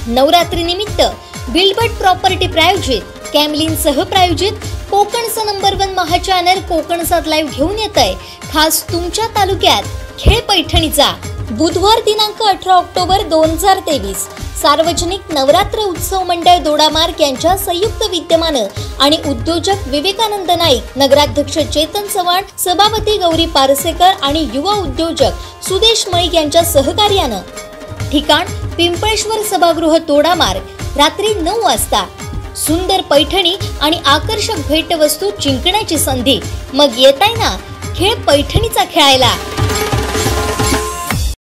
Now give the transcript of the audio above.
नवरात्री निमित्त billboard property प्रायोजित कॅमलिन सह प्रायोजित कोकणचं नंबर 1 महा चॅनल कोकणसाद लाईव्ह घेऊन येत आहे खास तुमच्या तालुक्यात खेळ पैठणीचा। बुधवार दिनांक 18 ऑक्टोबर 2023 सार्वजनिक नवरात्र उत्सव मंडळ दोडामार्ग यांच्या संयुक्त विद्यमाने आणि उद्योजक विवेकानंद नाईक, नगराध्यक्ष चेतन चव्हाण, सभापती गौरी पारसेकर आणि युवा उद्योजक सुदेश मळिक यांच्या सहकार्याने ठिकाण पिंपळेश्वर सभागृह दोडामार्ग रात्री 9 वाजता सुंदर पैठणी आणि आकर्षक भेटवस्तू जिंकण्याची संधी। मग येताय ना खेळ पैठणीचा खेळायला।